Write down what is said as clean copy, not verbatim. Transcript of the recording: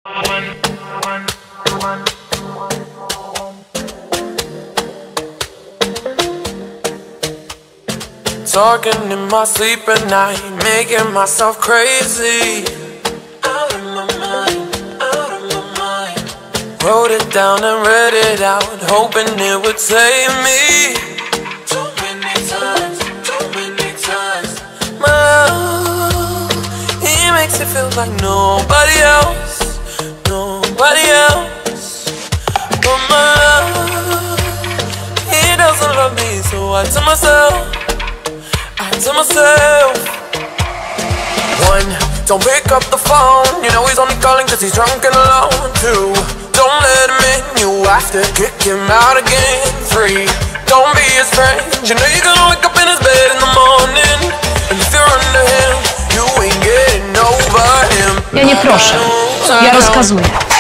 Talking in my sleep at night, making myself crazy. Out of my mind, out of my mind. Wrote it down and read it out, hoping it would save me. Too many times, too many times. My love, he makes it feel like nobody else, nobody else. But my love, he doesn't love me, so I tell myself, to myself. One, don't pick up the phone, you know he's only calling cause he's drunk and alone. Two, don't let him in, you have to kick him out again. Three, don't be his friend, you know you're gonna wake up in his bed in the morning. And if you're under him, you ain't getting over him. Ja nie proszę, ja rozkazuję.